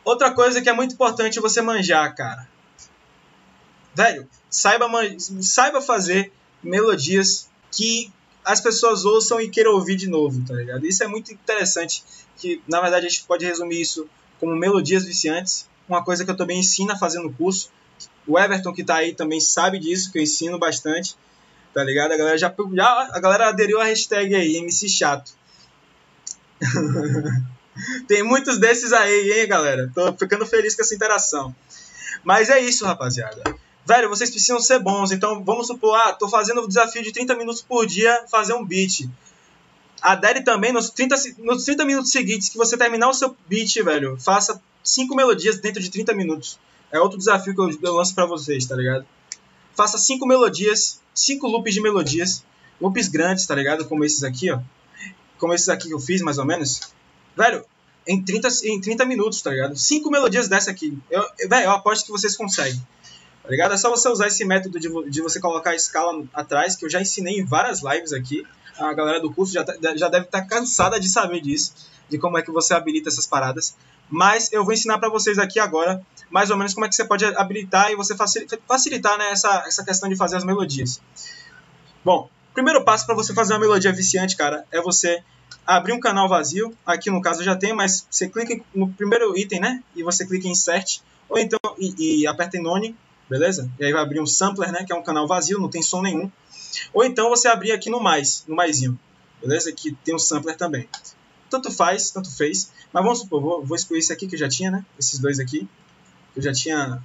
Outra coisa que é muito importante você manjar, cara. Velho, saiba fazer melodias que as pessoas ouçam e queiram ouvir de novo, tá ligado? Isso é muito interessante, que na verdade a gente pode resumir isso como melodias viciantes, uma coisa que eu também ensino a fazer no curso. O Everton que tá aí também sabe disso, que eu ensino bastante, tá ligado? A galera a galera aderiu à hashtag aí, MC Chato. Tem muitos desses aí, hein, galera? Tô ficando feliz com essa interação. Mas é isso, rapaziada. Velho, vocês precisam ser bons. Então, vamos supor, tô fazendo o desafio de 30 minutos por dia fazer um beat. Adere também nos 30 minutos seguintes que você terminar o seu beat, velho. Faça 5 melodias dentro de 30 minutos. É outro desafio que eu lanço pra vocês, tá ligado? Faça 5 melodias, 5 loops de melodias. Loops grandes, tá ligado? Como esses aqui, ó. Como esses aqui que eu fiz, mais ou menos. Velho, em 30 minutos, tá ligado? 5 melodias dessa aqui. Velho, eu aposto que vocês conseguem. Tá ligado? É só você usar esse método de você colocar a escala atrás, que eu já ensinei em várias lives aqui. A galera do curso já deve estar cansada de saber disso, de como é que você habilita essas paradas. Mas eu vou ensinar para vocês aqui agora, mais ou menos, como é que você pode habilitar e você facilitar, né, essa questão de fazer as melodias. Bom, primeiro passo para você fazer uma melodia viciante, cara, é você abrir um canal vazio. Aqui no caso eu já tenho, mas você clica no primeiro item, né? E você clica em Insert, ou então e aperta em None, beleza? E aí vai abrir um sampler, né? Que é um canal vazio, não tem som nenhum. Ou então você abrir aqui no maisinho, beleza? Que tem um sampler também. Tanto faz, tanto fez. Mas vamos supor, vou excluir esse aqui que eu já tinha, né? Esses dois aqui. Que eu já tinha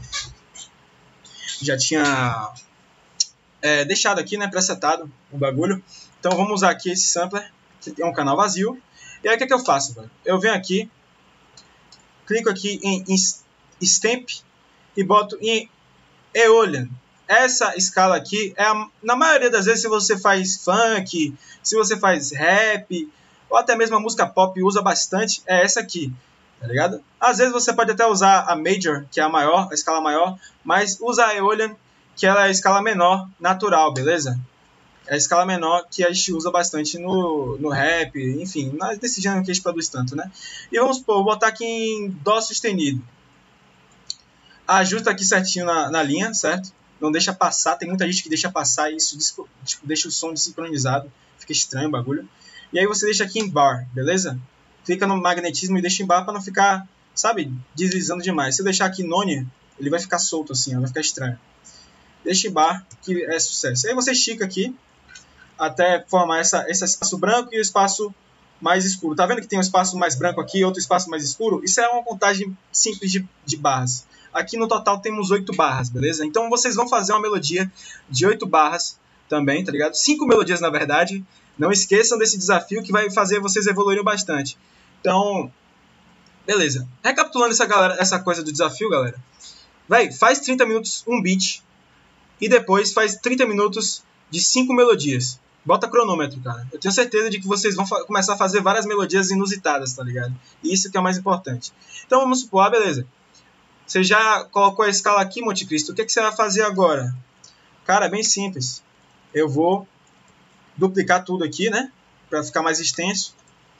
deixado aqui, né? Presetado o bagulho. Então vamos usar aqui esse sampler, que é um canal vazio. E aí o que eu faço, velho? Eu venho aqui, clico aqui em Stamp e boto em Aeolian. Essa escala aqui, na maioria das vezes, se você faz funk, se você faz rap, ou até mesmo a música pop usa bastante, é essa aqui, tá ligado? Às vezes você pode até usar a Major, que é a escala maior, mas usa a Aeolian, que ela é a escala menor, natural, beleza? É a escala menor que a gente usa bastante no rap, enfim, nesse gênero que a gente produz tanto, né? E vamos supor, vou botar aqui em Dó sustenido. Ajusta aqui certinho na linha, certo? Não deixa passar, tem muita gente que deixa passar e isso tipo, deixa o som desincronizado, fica estranho o bagulho. E aí você deixa aqui em Bar, beleza? Clica no magnetismo e deixa em Bar para não ficar, sabe, deslizando demais. Se eu deixar aqui None, ele vai ficar solto assim, vai ficar estranho. Deixa em Bar, que é sucesso. Aí você estica aqui, até formar esse espaço branco e o espaço mais escuro. Tá vendo que tem um espaço mais branco aqui e outro espaço mais escuro? Isso é uma contagem simples de barras. Aqui no total temos 8 barras, beleza? Então vocês vão fazer uma melodia de 8 barras também, tá ligado? 5 melodias, na verdade. Não esqueçam desse desafio que vai fazer vocês evoluírem bastante. Então, beleza. Recapitulando essa coisa do desafio, galera. Véi, faz 30 minutos um beat e depois faz 30 minutos de 5 melodias. Bota cronômetro, cara. Eu tenho certeza de que vocês vão começar a fazer várias melodias inusitadas, tá ligado? E isso que é o mais importante. Então vamos supor, beleza. Você já colocou a escala aqui, Monte Cristo. O que você vai fazer agora? Cara, é bem simples. Eu vou duplicar tudo aqui, né? Para ficar mais extenso.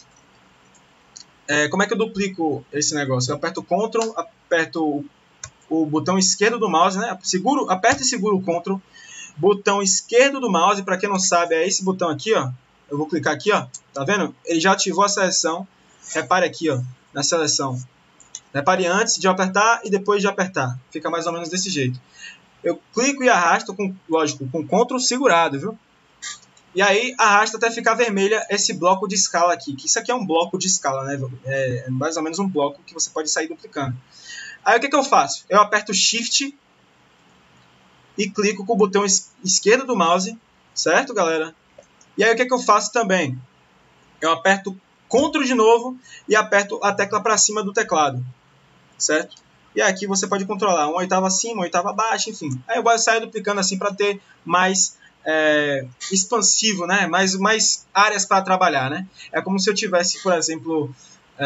Como é que eu duplico esse negócio? Eu aperto o Ctrl, aperto o botão esquerdo do mouse, né? Aperto e seguro o Ctrl. Botão esquerdo do mouse, para quem não sabe, é esse botão aqui, ó. Eu vou clicar aqui, ó. Tá vendo? Ele já ativou a seleção. Repare aqui, ó, na seleção. Repare antes de apertar e depois de apertar. Fica mais ou menos desse jeito. Eu clico e arrasto, lógico, com Ctrl segurado, viu? E aí arrasta até ficar vermelha esse bloco de escala aqui. Que isso aqui é um bloco de escala, né? É mais ou menos um bloco que você pode sair duplicando. Aí o que eu faço? Eu aperto Shift e clico com o botão esquerdo do mouse, certo, galera? E aí o que eu faço também? Eu aperto Ctrl de novo e aperto a tecla para cima do teclado, certo? E aqui você pode controlar uma oitava acima, uma oitava abaixo, enfim. Aí eu vou sair duplicando assim para ter mais expansivo, né? Mais áreas para trabalhar, né? É como se eu tivesse, por exemplo,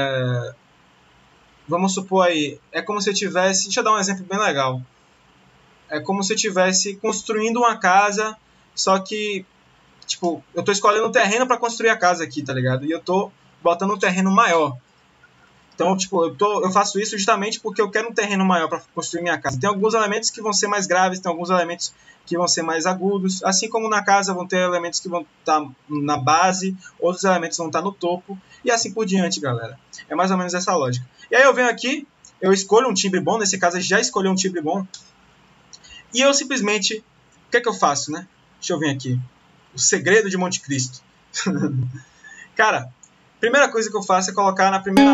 vamos supor aí, é como se eu tivesse, deixa eu dar um exemplo bem legal. É como se eu estivesse construindo uma casa, só que, tipo, eu tô escolhendo um terreno para construir a casa aqui, tá ligado? E eu tô botando um terreno maior. Então, tipo, eu faço isso justamente porque eu quero um terreno maior para construir minha casa. Tem alguns elementos que vão ser mais graves, tem alguns elementos que vão ser mais agudos. Assim como na casa vão ter elementos que vão estar na base, outros elementos vão estar no topo, e assim por diante, galera. É mais ou menos essa lógica. E aí eu venho aqui, eu escolho um timbre bom, nesse caso eu já escolhi um timbre bom, e eu simplesmente, o que é que eu faço, né? Deixa eu vir aqui. O segredo de Monte Cristo. Cara, primeira coisa que eu faço é colocar na primeira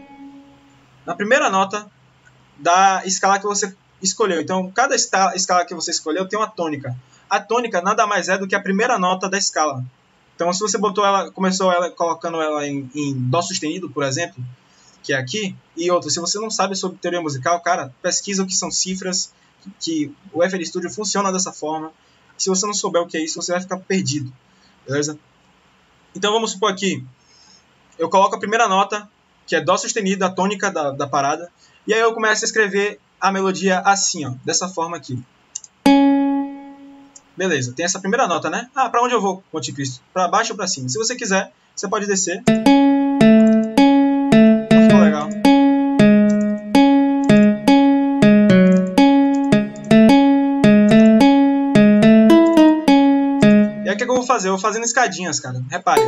nota da escala que você escolheu. Então, cada escala que você escolheu tem uma tônica. A tônica nada mais é do que a primeira nota da escala. Então, se você começou ela colocando ela em dó sustenido, por exemplo, que é aqui, e outra, se você não sabe sobre teoria musical, cara, pesquisa o que são cifras, que o FL Studio funciona dessa forma. Se você não souber o que é isso, você vai ficar perdido, beleza? Então, vamos supor aqui, eu coloco a primeira nota, que é dó sustenido, a tônica da parada, e aí eu começo a escrever a melodia assim, ó, dessa forma aqui. Beleza, tem essa primeira nota, né? Ah, pra onde eu vou, Monte Cristo? Pra baixo ou pra cima? Se você quiser, você pode descer. Ficou legal. E aí o que eu vou fazer? Eu vou fazendo escadinhas, cara. Repare.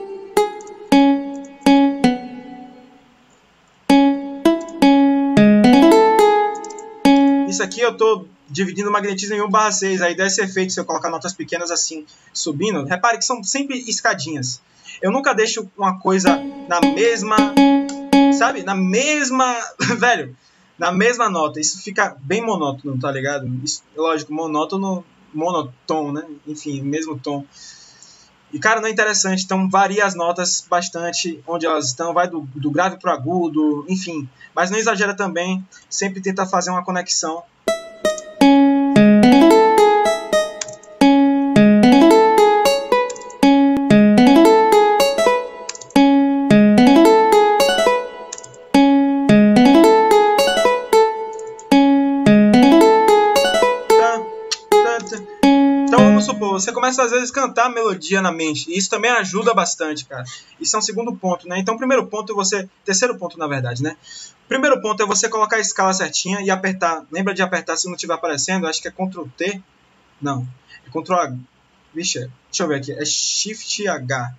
Isso aqui eu tô dividindo o magnetismo em 1/6. A ideia é ser feito se eu colocar notas pequenas assim, subindo. Repare que são sempre escadinhas. Eu nunca deixo uma coisa na mesma... Sabe? Na mesma... Velho, na mesma nota. Isso fica bem monótono, tá ligado? Isso, lógico, monótono... Monotom, né? Enfim, mesmo tom. E, cara, não é interessante. Então, varia as notas bastante onde elas estão. Vai do grave pro agudo, enfim. Mas não exagera também. Sempre tenta fazer uma conexão. Então vamos supor, você começa às vezes a cantar a melodia na mente, e isso também ajuda bastante, cara. Isso é um segundo ponto, né? Então primeiro ponto terceiro ponto na verdade, né? Primeiro ponto é você colocar a escala certinha e apertar. Lembra de apertar se não estiver aparecendo? Acho que é Ctrl T. Não, é Ctrl H. Vixe, deixa eu ver aqui, é Shift H.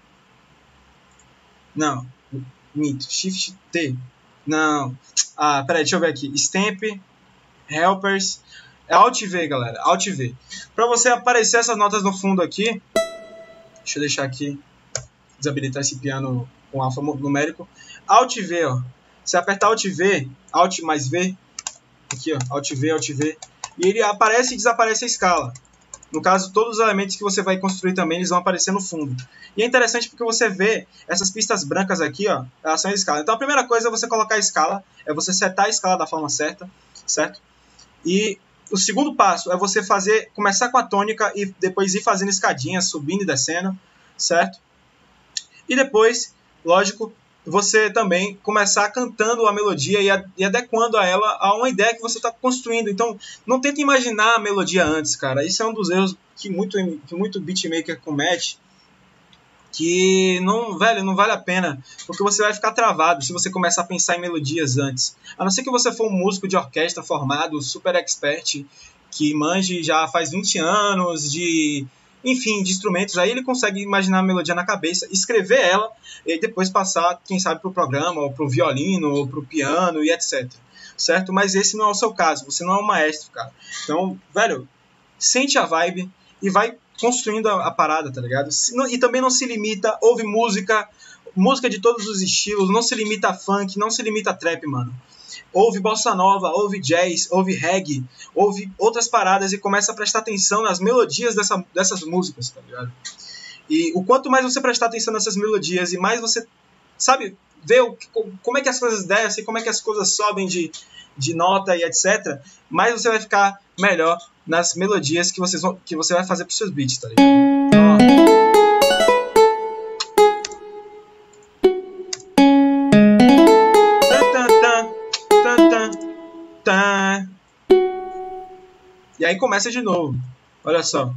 Não, minto, Shift T. Não. Ah, peraí, deixa eu ver aqui. Stamp, Helpers. É Alt V, galera. Alt V. Para você aparecer essas notas no fundo aqui. Deixa eu deixar aqui. Desabilitar esse piano com alfanumérico. Alt V, ó. Você apertar Alt V, Alt mais V. Aqui, ó. Alt V, Alt V. E ele aparece e desaparece a escala. No caso, todos os elementos que você vai construir também, eles vão aparecer no fundo. E é interessante porque você vê essas pistas brancas aqui, ó. Elas são a escala. Então a primeira coisa é você colocar a escala. É você setar a escala da forma certa. Certo? E... o segundo passo é você começar com a tônica e depois ir fazendo escadinhas, subindo e descendo, certo? E depois, lógico, você também começar cantando a melodia e adequando a ela a uma ideia que você está construindo. Então, não tenta imaginar a melodia antes, cara. Isso é um dos erros que muito beatmaker comete, que não vale a pena, porque você vai ficar travado se você começar a pensar em melodias antes. A não ser que você for um músico de orquestra formado, super expert, que manje já faz 20 anos de instrumentos, aí ele consegue imaginar a melodia na cabeça, escrever ela e depois passar, quem sabe, para o programa, ou para o violino, ou para o piano e etc. Certo? Mas esse não é o seu caso, você não é um maestro, cara. Então, velho, sente a vibe e vai construindo a parada, tá ligado? E também não se limita, ouve música de todos os estilos, não se limita a funk, não se limita a trap, mano. Ouve bossa nova, ouve jazz, ouve reggae, ouve outras paradas e começa a prestar atenção nas melodias dessas músicas, tá ligado? E o quanto mais você prestar atenção nessas melodias e mais você, sabe, ver como é que as coisas descem, como é que as coisas sobem de nota e etc., mais você vai ficar melhor nas melodias que você vai fazer pros seus beats, tá ligado? E aí começa de novo. Olha só.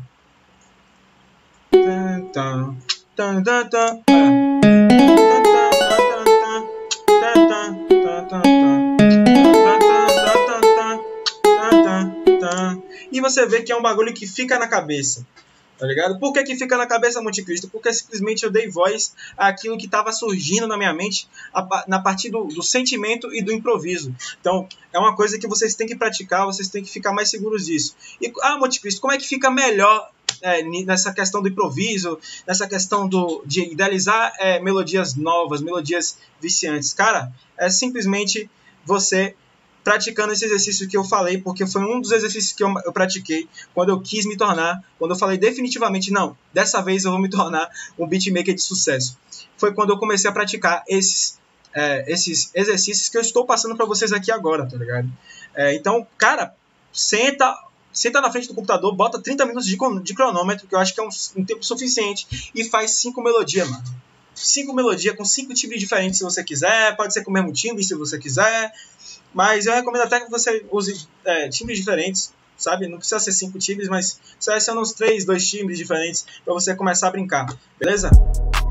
E você vê que é um bagulho que fica na cabeça. Tá ligado? Por que fica na cabeça, Monte Cristo? Porque simplesmente eu dei voz àquilo que estava surgindo na minha mente na partir do sentimento e do improviso. Então, é uma coisa que vocês têm que praticar, vocês têm que ficar mais seguros disso. E, Monte Cristo, como é que fica melhor nessa questão do improviso, nessa questão de idealizar melodias novas, melodias viciantes? Cara, é simplesmente você praticando esse exercício que eu falei, porque foi um dos exercícios que eu pratiquei quando eu quis me tornar, quando eu falei definitivamente, não, dessa vez eu vou me tornar um beatmaker de sucesso. Foi quando eu comecei a praticar esses exercícios que eu estou passando para vocês aqui agora, tá ligado? Então, cara, senta na frente do computador, bota 30 minutos de cronômetro, que eu acho que é um tempo suficiente, e faz 5 melodias, mano. 5 melodias com 5 timbres diferentes se você quiser, pode ser com o mesmo timbre se você quiser, mas eu recomendo até que você use timbres diferentes, sabe? Não precisa ser 5 timbres, mas seleciona uns 3, 2 timbres diferentes para você começar a brincar, beleza?